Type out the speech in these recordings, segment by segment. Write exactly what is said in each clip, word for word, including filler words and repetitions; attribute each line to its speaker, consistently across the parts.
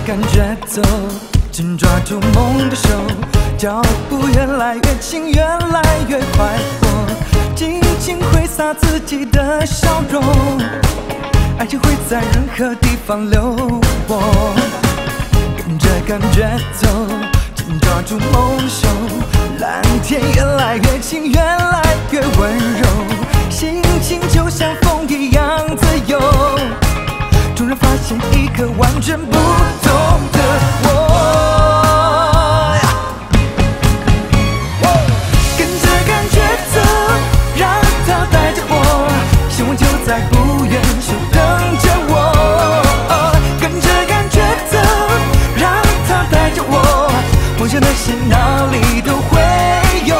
Speaker 1: 感觉走，紧抓住梦的手，脚步越来越轻，越来越快活，尽情挥洒自己的笑容，爱情会在任何地方流过。跟着感觉走，紧抓住梦的手，蓝天越来越近，越来越温柔，心情就像风一样自由。突然发现一个完全不同的我，跟着感觉走，让它带着我，希望就在不远处等着我。跟着感觉走，让它带着我，梦想的心哪里都会有。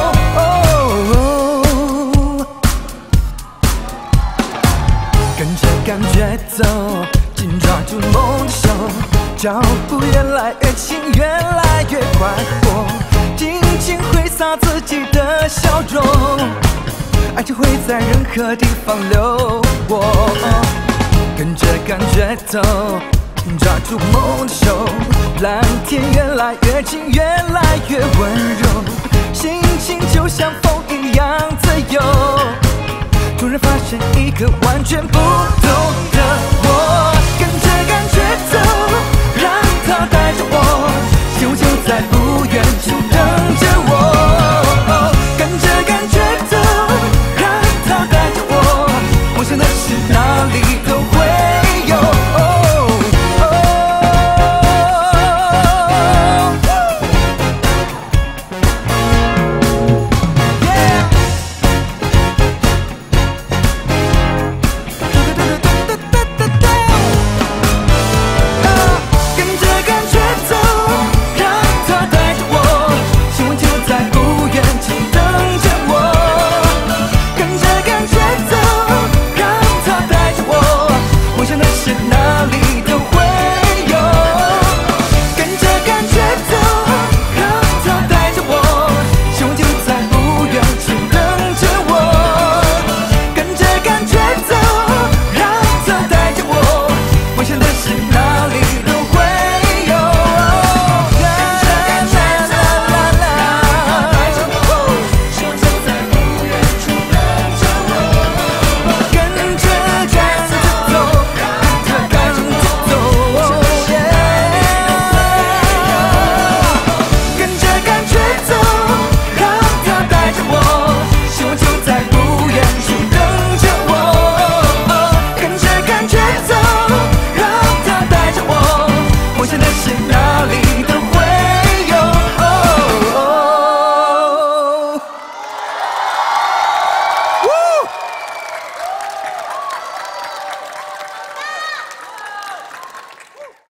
Speaker 1: 跟着感觉走，紧抓住梦的手，脚步越来越轻，越来越快活，尽情挥洒自己的笑容，爱情会在任何地方流过。跟着感觉走，紧抓住梦的手，蓝天越来越近，越来越温柔，心情就像风一样自由。突然发现一个完全不同的